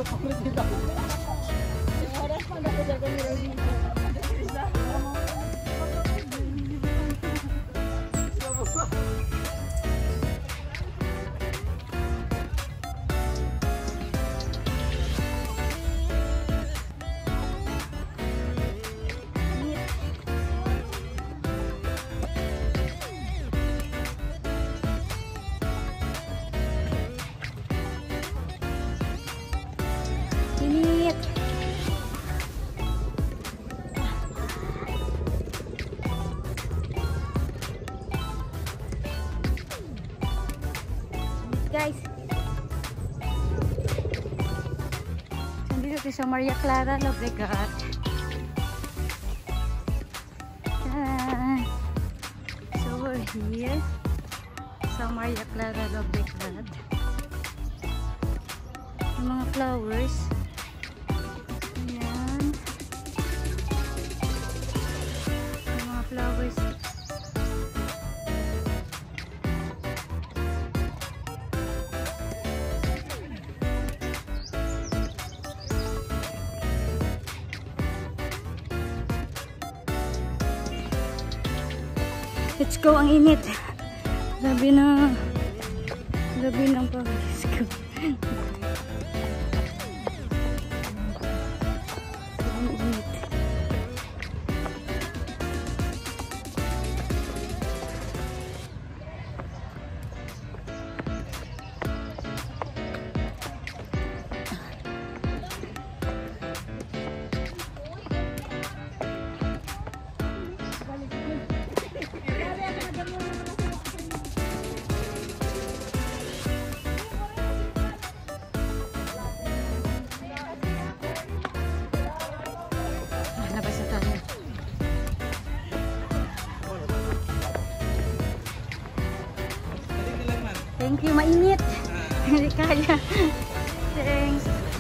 Init. Guys, nandito tayo sa Maria Clara Llobregat. So we're here sa Maria Clara Llobregat. Yung mga flowers. Ayan. Yung mga flowers. Let's go, ang init. Grabe na. Grabe ng pawis ko. Ang init. Labas na tayo. Thank you, mainit. Hindi kaya. Thanks.